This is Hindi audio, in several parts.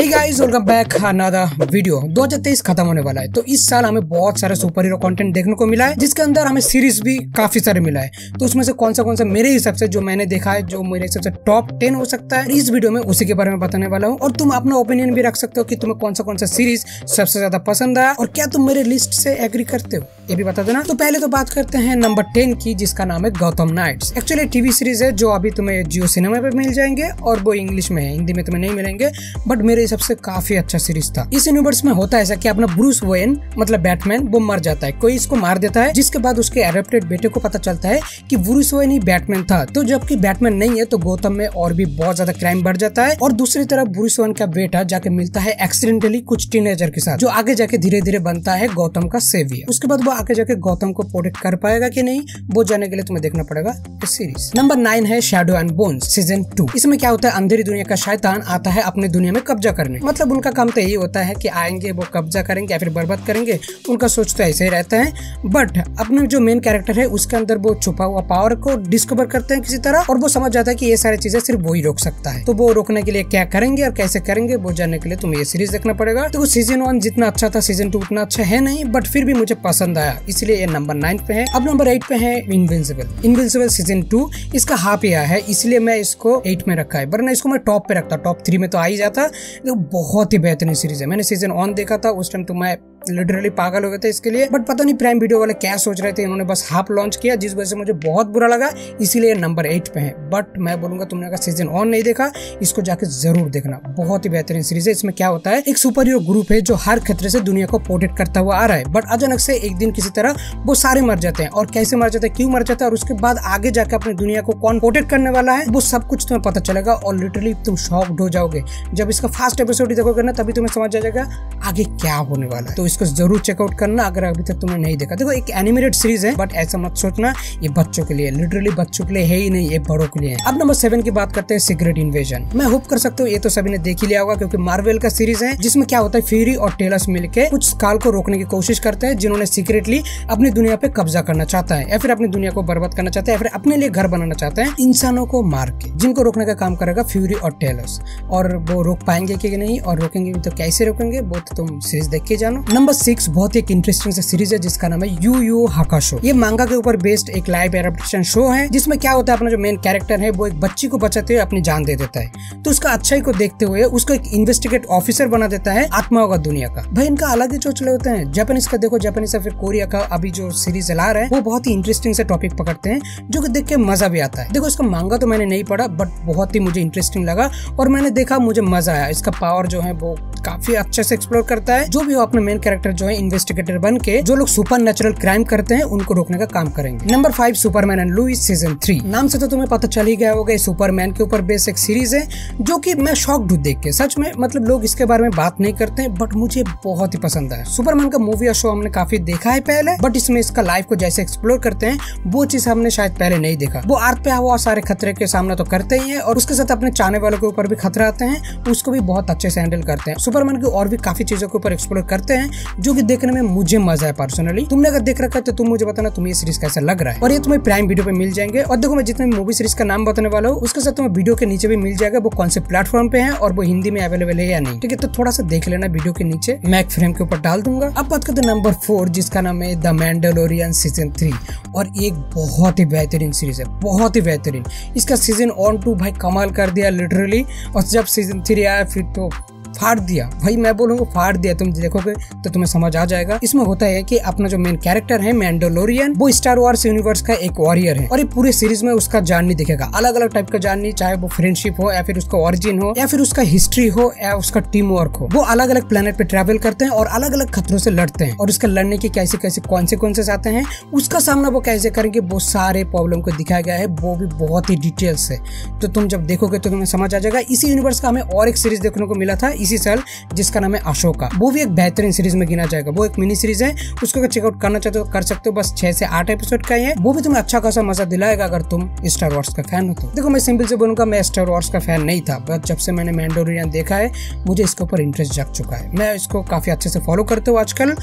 Guys welcome back another video. 2023 खत्म होने वाला है, तो इस साल हमें बहुत सारे सुपर हीरो कंटेंट देखने को मिला है, जिसके अंदर हमें सीरीज भी काफी सारे मिला है। तो उसमें से कौन सा मेरे हिसाब से जो मैंने देखा है, जो मेरे हिसाब से टॉप 10 हो सकता है, इस वीडियो में उसी के बारे में बताने वाला हूँ। और तुम अपना ओपिनियन भी रख सकते हो कि तुम्हें कौन सा सीरीज सबसे ज्यादा पसंद आया और क्या तुम मेरे लिस्ट से एग्री करते हो, ये भी बता देना। तो पहले तो बात करते हैं नंबर 10 की, जिसका नाम है Gotham knights. Actually TV series है जो अभी तुम्हें जियो सिनेमा पे मिल जाएंगे और वो इंग्लिश में है, हिंदी में तुम्हें नहीं मिलेंगे, बट मेरे हिसाब से काफी अच्छा सीरीज था। इस यूनिवर्स में होता है ऐसा कि अपना ब्रूस वेन मतलब बैटमैन वो मर जाता है, कोई इसको मार देता है, जिसके बाद उसके एडॉप्टेड बेटे को पता चलता है कि ब्रूस वेन ही बैटमैन था। तो जबकि बैटमैन नहीं है तो गौतम में और भी बहुत ज्यादा क्राइम बढ़ जाता है। और दूसरी तरफ ब्रूस वेन का बेटा जाके मिलता है एक्सीडेंटली कुछ टीनेजर के साथ, जो आगे जाके धीरे धीरे बनता है गौतम का सेवियर। उसके बाद वो आगे जाके गौतम को प्रोटेक्ट कर पाएगा कि नहीं, वो जानने के लिए तुम्हें देखना पड़ेगा इस सीरीज। नंबर 9 है शैडो एंड बोन्स सीजन 2। इसमें क्या होता है, अंधेरी दुनिया का शैतान आता है अपने दुनिया में कब्जा करने। मतलब उनका काम तो यही होता है कि आएंगे, वो कब्जा करेंगे या फिर बर्बाद करेंगे, उनका सोच तो ऐसे ही रहता है। बट अपने जो मेन कैरेक्टर है उसके अंदर वो छुपा हुआ पावर को डिस्कवर करते हैं किसी तरह, और वो समझ जाता है कि ये सारी चीजें सिर्फ वो ही रोक सकता है। तो वो रोकने के लिए क्या करेंगे और कैसे करेंगे, वो जानने के लिए तुम्हें ये सीरीज देखना पड़ेगा। तो सीजन 1 जितना अच्छा था सीजन 2 उतना अच्छा है नहीं, बट फिर भी मुझे पसंद आया, इसलिए ये नंबर 9 पे है। अब नंबर 8 पे है इनविंसिबल सीजन 2। इसका हाफ ईयर है, इसलिए मैं इसको 8 में रखा है, वरना इसको मैं टॉप पे रखता, टॉप 3 में तो आ ही जाता। तो बहुत ही बेहतरीन सीरीज है। मैंने सीजन 1 देखा था, उस टाइम तो मैं लिटरली पागल हो गए थे इसके लिए, बट पता नहीं प्राइम वीडियो वाले क्या सोच रहे थे, इन्होंने बस हाफ लॉन्च किया, जिस वजह से मुझे बहुत बुरा लगा, इसीलिए नंबर 8 पे है। बट मैं बोलूंगा तुमने अगर सीजन 1 नहीं देखा, इसको जाके जरूर देखना, बहुत ही बेहतरीन सीरीज है। इसमें क्या होता है, एक सुपर हीरो ग्रुप है जो हर खतरे से दुनिया को प्रोटेक्ट करता हुआ आ रहा है, बट अचानक से एक दिन किसी तरह वो सारे मर जाते हैं। और कैसे मर जाते हैं, क्यों मर जाते हैं, और उसके बाद आगे जाके अपनी दुनिया को कौन प्रोटेक्ट करने वाला है, वो सब कुछ तुम्हें पता चलेगा। और लिटरली तुम शॉक्ड हो जाओगे जब इसका फर्स्ट एपिसोड देखोगे ना, तभी तुम्हें समझ आ जाएगा आगे क्या होने वाला है। तो इसको जरूर चेकआउट करना अगर अभी तक तुमने नहीं देखा। देखो एक एनिमेटेड सीरीज है, बट ऐसा मत सोचना ये बच्चों के लिए, लिटरली बच्चों के लिए है ही नहीं, ये बड़ों के लिए है। अब नंबर 7 की बात करते हैं सीक्रेट इन्वेजन। मैं होप कर सकता हूँ ये तो सभी ने देख ही लिया होगा, क्योंकि मार्वल का सीरीज है, जिसमें क्या होता है फ्यूरी और टेलस मिलकर कुछ स्काल को रोकने की कोशिश करते हैं, जिन्होंने सीक्रेटली अपनी दुनिया पे कब्जा करना चाहता है, या फिर अपनी दुनिया को बर्बाद करना चाहता है, या फिर अपने लिए घर बनाना चाहते हैं इंसानों को मार के, जिनको रोकने का काम करेगा फ्यूरी और टेलस। और वो रोक पाएंगे कि नहीं, और रोकेंगे भी तो कैसे रोकेंगे, वो तो तुम सीरीज देख के जानो। नंबर 6 बहुत ही इंटरेस्टिंग सीरीज है, जिसका नाम है यू यू हाकाशो। ये मांगा के ऊपर बेस्ड एक लाइव एडेप्टेशन शो है, जिसमें क्या होता है, अपना जो मेन कैरेक्टर है वो एक बच्ची को बचाते हुए अपनी जान दे देता है। तो उसका अच्छाई को देखते हुए उसको एक इन्वेस्टिगेट ऑफिसर बना देता है आत्माओं का दुनिया का। भाई इनका अलग ही चोचले होते हैं। जापानीज का देखो, जापानीज या फिर कोरिया का अभी जो सीरीज चला रहा है, वो बहुत ही इंटरेस्टिंग से टॉपिक पकड़ते हैं, जो कि देख के मजा भी आता है। देखो इसका मांगा तो मैंने नहीं पढ़ा, बट बहुत ही मुझे इंटरेस्टिंग लगा और मैंने देखा, मुझे मजा आया। इसका पावर जो है वो काफी अच्छे से एक्सप्लोर करता है। जो भी हो, अपने मेन कैरेक्टर जो है इन्वेस्टिगेटर बन के जो लोग सुपर नेचुरल क्राइम करते हैं उनको रोकने का काम करेंगे। Number 5 Superman and Lois season 3। नाम से तो तुम्हें पता चल ही गया होगा, सुपरमैन के ऊपर बेस्ड एक सीरीज है, जो कि मैं शॉक्ड हूं देख के। सच में मतलब लोग इसके बारे में बात नहीं करते हैं, बट मुझे बहुत ही पसंद आया। सुपरमैन का मूवी और शो हमने काफी देखा है पहले, बट इसमें इसका लाइफ को जैसे एक्सप्लोर करते हैं वो चीज हमने शायद पहले नहीं देखा। वो अर्थ पे हुआ सारे खतरे के सामना तो करते ही है, और उसके साथ अपने चाहने वालों के ऊपर भी खतरा आते हैं, उसको भी बहुत अच्छे से हैंडल करते हैं। सुपरमैन की और भी काफी चीजों के ऊपर एक्सप्लोर करते हैं, जो कि देखने में मुझे मजा है पर्सनली। तुमने अगर देख रखा है तो तुम मुझे बताना तुम्हें ये सीरीज कैसा लग रहा है, और ये तुम्हें प्राइम वीडियो पे मिल जाएंगे। और देखो मैं जितने मूवी सीरीज का नाम बताने वाला हूँ, उसके साथ तुम्हें वीडियो के नीचे भी मिल जाएगा वो कौन से प्लेटफॉर्म पे है और वो हिंदी में अवेलेबल है या नहीं, ठीक है। तो थोड़ा सा देख लेना वीडियो के नीचे, मैं एक फ्रेम के ऊपर डाल दूंगा। अब बात करते हैं नंबर 4, जिसका नाम है द मैंडलोरियन सीजन 3। और एक बहुत ही बेहतरीन सीरीज है, बहुत ही बेहतरीन। इसका सीजन 1 2 भाई कमाल कर दिया लिटरली, और जब सीजन 3 आया फिर तो फाड़ दिया। भाई मैं बोलूंगा फाड़ दिया, तुम देखोगे तो तुम्हें समझ आ जाएगा। इसमें होता है कि अपना जो मेन कैरेक्टर है मैंडलोरियन, वो स्टार वॉर्स यूनिवर्स का एक वॉरियर है, और ये पूरे सीरीज में उसका जर्नी दिखेगा, अलग अलग टाइप का जर्नी, चाहे वो फ्रेंडशिप हो या फिर उसका ओरिजिन हो या फिर उसका हिस्ट्री हो या उसका टीम वर्क हो। वो अलग अलग प्लेनेट पे ट्रेवल करते हैं और अलग अलग खतरों से लड़ते हैं, और उसका लड़ने की कैसे कैसे कॉन्सिक्वेंसेस आते हैं, उसका सामना वो कैसे करेंगे, वो सारे प्रॉब्लम को दिखाया गया है, वो भी बहुत ही डिटेल से। तो तुम जब देखोगे तो तुम्हें समझ आ जाएगा। इसी यूनिवर्स का हमें और एक सीरीज देखने को मिला था इसी साल, जिसका नाम है अशोका। वो भी एक बेहतरीन सीरीज में गिना जाएगा, वो एक मिनी सीरीज है, उसको अगर चेकआउट करना चाहते हो कर सकते हो, बस 6 से 8 एपिसोड का ही है। वो भी तुम्हें अच्छा खासा मजा दिलाएगा अगर तुम स्टार वॉर्स का फैन हो तो। देखो मैं सिंपल से बोलूंगा, मैं स्टार वॉर्स का फैन नहीं था, बट जब से मैंने मैंडलोरियन देखा है मुझे इसके ऊपर इंटरेस्ट जग चुका है। मैं इसको काफी अच्छे से फॉलो करता हूँ आजकल।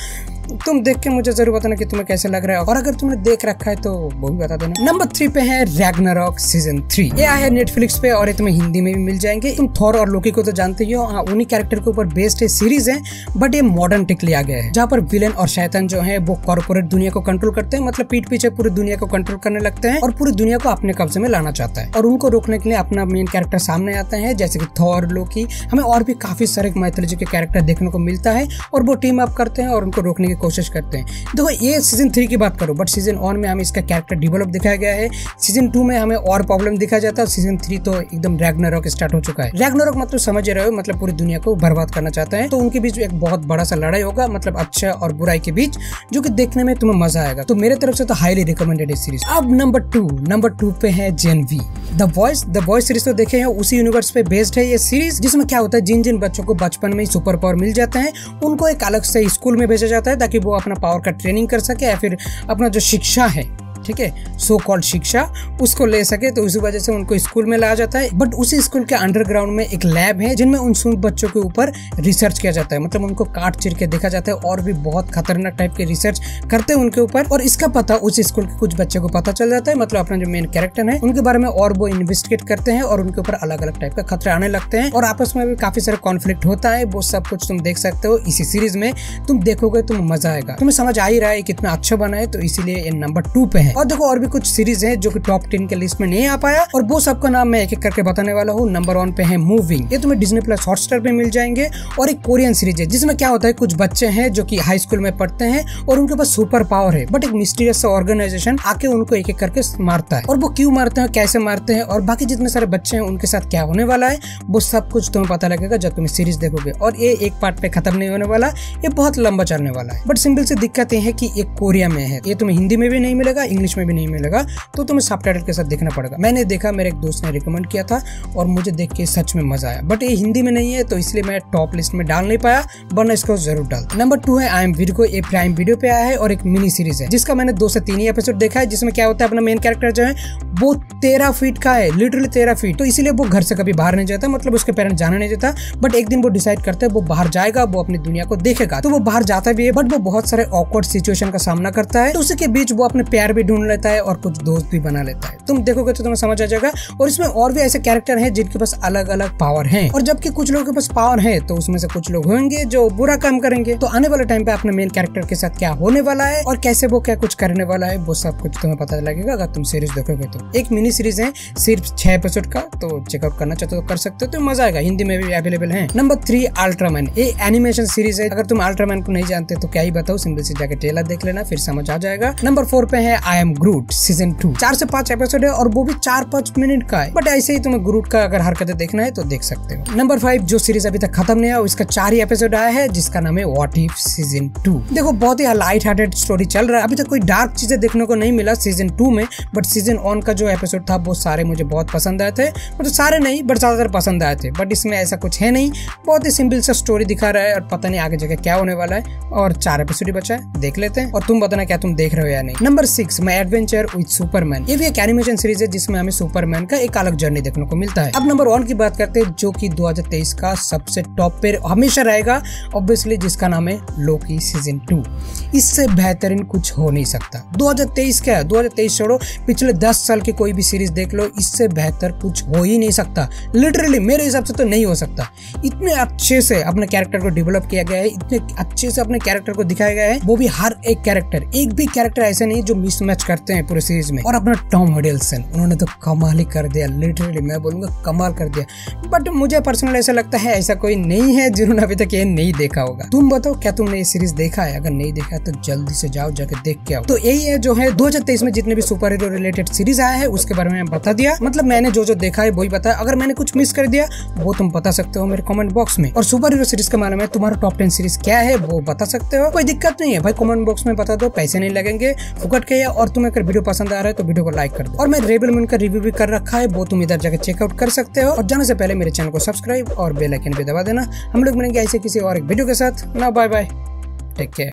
तुम देख के मुझे जरूर बताना कि तुम्हें कैसे लग रहा है, और अगर तुमने देख रखा है तो वो भी बता देना। नंबर 3 पे है रैग्नारॉक सीजन 3। ये आया है नेटफ्लिक्स पे और ये तुम्हें हिंदी में भी मिल जाएंगे। तुम थॉर और लोकी को तो जानते ही हो, उन्हीं कैरेक्टर के ऊपर बेस्ड है सीरीज है, बट ये मॉडर्न टेक लिया गया है, जहाँ पर विलेन और शैतान जो है वो कॉर्पोरेट दुनिया को कंट्रोल करते हैं, मतलब पीठ पीछे पूरी दुनिया को कंट्रोल करने लगते हैं और पूरी दुनिया को अपने कब्जे में लाना चाहता है। और उनको रोकने के लिए अपना मेन कैरेक्टर सामने आते हैं, जैसे कि थॉर, लोकी, हमें और भी काफी सारे माइथोलॉजी के कैरेक्टर देखने को मिलता है और वो टीम अप करते हैं और उनको रोकने की कोशिश करते हैं। देखो ये सीजन 3 की बात करो, बट सीजन 1 में हमें इसका कैरेक्टर डेवलप दिखाया गया है, सीजन 2 में हमें और प्रॉब्लम दिखाया जाता है, सीजन 3 तो एकदम रैग्नारॉक स्टार्ट हो चुका है। रैग्नारॉक मतलब समझ रहे हो, मतलब पूरी दुनिया को बर्बाद करना चाहता है, तो उनके बीच एक बहुत बड़ा सा लड़ाई होगा, मतलब अच्छा और बुराई के बीच, जो कि देखने में तुम्हें मजा आएगा। तो मेरे तरफ से तो हाईली रिकमेंडेड है सीरीज। अब नंबर 2 पे है Gen V the voice series. तो देखे हैं उसी यूनिवर्स पे बेस्ड है ये सीरीज, जिसमें क्या होता है जिन बच्चों को बचपन में ही सुपर पावर मिल जाता है उनको एक अलग से स्कूल में भेजा जाता है ताकि वो अपना पावर का ट्रेनिंग कर सके या फिर अपना जो शिक्षा है, ठीक है, सो कॉल्ड शिक्षा, उसको ले सके। तो उसी वजह से उनको स्कूल में लाया जाता है। बट उसी स्कूल के अंडरग्राउंड में एक लैब है जिनमें उन बच्चों के ऊपर रिसर्च किया जाता है, मतलब उनको काट चीर के देखा जाता है और भी बहुत खतरनाक टाइप के रिसर्च करते हैं उनके ऊपर। और इसका पता उस स्कूल के कुछ बच्चे को पता चल जाता है, मतलब अपना जो मेन कैरेक्टर है उनके बारे में, और वो इन्वेस्टिगेट करते हैं और उनके ऊपर अलग अलग टाइप का खतरे आने लगते हैं और आपस में भी काफी सारे कॉन्फ्लिक्ट होता है। वो सब कुछ तुम देख सकते हो इसी सीरीज में, तुम देखोगे तुम्हें मजा आएगा। तुम्हें समझ आ ही रहा है कितना अच्छा बना है, तो इसीलिए ये नंबर 2 पे है। और देखो और भी कुछ सीरीज है जो कि टॉप 10 के लिस्ट में नहीं आ पाया, और वो सबका नाम मैं एक एक करके बताने वाला हूँ। नंबर 1 पे है मूविंग, ये तुम्हें डिज्नी प्लस हॉटस्टार पे मिल जाएंगे, और एक कोरियन सीरीज है जिसमें क्या होता है कुछ बच्चे हैं जो कि हाई स्कूल में पढ़ते हैं और उनके पास सुपर पावर है, बट एक मिस्टीरियस ऑर्गेनाइजेशन आके उनको एक एक करके मारता है, और वो क्यों मारते हैं, कैसे मारते हैं, और बाकी जितने सारे बच्चे हैं उनके साथ क्या होने वाला है, वो सब कुछ तुम्हें पता लगेगा जब तुम सीरीज देखोगे। और ये एक पार्ट पे खत्म नहीं होने वाला, ये बहुत लंबा चलने वाला है। बट सिंपल सी दिक्कत ये है कि ये कोरिया में है, ये तुम्हें हिंदी में भी नहीं मिलेगा, इंग्लिश में भी नहीं मिलेगा, तो तुम्हें सबटाइटल के साथ देखना पड़ेगा। मैंने देखा, मेरे एक दोस्त ने रिकमेंड किया था और मुझे देख के सच में मजा आया, बट ये हिंदी में नहीं है तो इसलिए मैं टॉप लिस्ट में डाल नहीं पाया, वरना इसको जरूर डाल। नंबर 2 है आई एम वीरगो, ये प्राइम वीडियो पे आया है और एक मिनी सीरीज है जिसका मैंने 2 से 3 ही एपिसोड देखा है, जिसमें क्या होता है अपना मेन कैरेक्टर जो है वो 13 फीट का है, लिटरली 13 फीट, तो इसीलिए वो घर से कभी बाहर नहीं जाता, मतलब उसके पेरेंट्स जाने नहीं देता। बट एक दिन वो डिसाइड करते हैं वो बाहर जाएगा, वो अपनी दुनिया को देखेगा, तो वो बाहर जाता भी है, बट वो बहुत सारे ऑकवर्ड सिचुएशन का सामना करता है, तो उसी के बीच वो अपने प्यार भी ढूंढ लेता है और कुछ दोस्त भी बना लेता है। तुम देखोगे तो तुम्हें समझ आ जाएगा। और इसमें और भी ऐसे कैरेक्टर हैं जिनके पास अलग अलग पावर हैं, और जबकि कुछ लोगों के पास पावर है तो उसमें से कुछ लोग होंगे जो बुरा काम करेंगे। तो आने वाले टाइम पे अपने मेन कैरेक्टर के साथ क्या होने वाला है और कैसे वो क्या कुछ करने वाला है, वो सब कुछ तुम्हें पता लगेगा अगर तुम सीरीज देखोगे। तो एक मिनी सीरीज है सिर्फ 6 एपिसोड का, तो चेकआउट करना चाहते हो तो कर सकते हो, तो मजा आएगा, हिंदी में भी अवेलेबल है। नंबर 3 अल्ट्रामैन, ये एनिमेशन सीरीज है। अगर तुम अल्ट्रामैन को नहीं जानते तो क्या ही बताओ, सिंपल से जाके ट्रेलर देख लेना, फिर समझ आ जाएगा। नंबर 4 पे है आई एम ग्रूट सीजन 2, 4 से 5 एपिसोड है और वो भी 4-5 मिनट का है, बट ऐसे ही तुम्हें ग्रूट का अगर हरकतें देखना है तो देख सकते हो। नंबर 5 जो सीरीज अभी तक खत्म नहीं है, इसका 4 ही एपिसोड आया है, जिसका नाम है व्हाट इफ सीजन 2। देखो बहुत ही लाइट हार्टेड स्टोरी चल रहा है, अभी तक कोई डार्क चीजें देखने को नहीं मिला सीजन 2 में, बट सीजन 1 का जो एपिसोड था वो सारे मुझे बहुत पसंद आए थे, मतलब सारे नहीं बट ज्यादातर पसंद आए थे। बट इसमें ऐसा कुछ है नहीं, बहुत ही सिंपल सा स्टोरी दिखा रहा है और पता नहीं आगे जगह क्या होने वाला है, और 4 एपिसोड ही बचा है, देख लेते हैं और तुम बताना क्या तुम देख रहे हो या नहीं। Number 6 my adventure with Superman, ये भी एक एनिमेशन सीरीज है जिसमें हमें सुपरमैन का एक अलग जर्नी देखने को मिलता है। अब नंबर 1 की बात करते हैं जो कि 2023 का सबसे टॉप पे हमेशा रहेगा ऑब्वियसली, जिसका नाम है लोकी सीजन 2। इससे बेहतरीन कुछ हो नहीं सकता। 2023 क्या है, 2023 छोड़ो, पिछले 10 साल की कोई भी सीरीज देख लो, इससे बेहतर कुछ हो ही नहीं सकता। लिटरली मेरे हिसाब से तो नहीं हो सकता। इतने अच्छे से अपने कैरेक्टर को डेवलप किया गया है, इतने अच्छे से अपने कैरेक्टर को दिखाया गया है, वो भी हर एक कैरेक्टर, एक भी कैरेक्टर ऐसे नहीं जो मिसमैच करते हैं पूरे सीरीज में। और अपना टॉम हिडलसन, उन्होंने तो कमाल ही कर दिया, लिटरली मैं बोलूंगा कमाल कर दिया। बट मुझे पर्सनली ऐसा लगता है ऐसा कोई नहीं है जिन्होंने अभी तक ये नहीं देखा होगा। तुम बताओ क्या तुमने ये सीरीज देखा है? अगर नहीं देखा है तो जल्दी से जाओ जाके देख के आओ। तो यही है जो है 2023 में जितने भी सुपर हीरो रिलेटेड सीरीज आया है उसके बारे में बता दिया, मतलब मैंने जो देखा है वही बताया। अगर मैंने कुछ मिस कर दिया वो तुम बता सकते हो मेरे कमेंट बॉक्स में। और सुपर हीरो सीरीज के बारे में तुम्हारा टॉप 10 सीरीज क्या है वो बता सकते हो, कोई दिक्कत नहीं है भाई, कमेंट बॉक्स में बता दो, पैसे नहीं लगेंगे, फुकट के। और तुम्हें अगर वीडियो पसंद आ रहा है तो वीडियो को लाइक कर दो। और मैं रेबल मून का रिव्यू भी कर रखा है, वो तुम इधर जाकर चेकआउट कर सकते हो। और जाने से पहले मेरे चैनल को सब्सक्राइब और बेल आइकन भी दबा देना। हम लोग मिलेंगे ऐसे किसी और एक वीडियो के साथ ना, बाय बाय, टेक केयर।